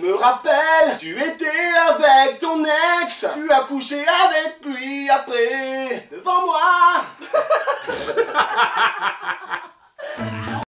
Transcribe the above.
me rappelle, tu étais avec ton ex, tu as couché avec lui après, devant moi.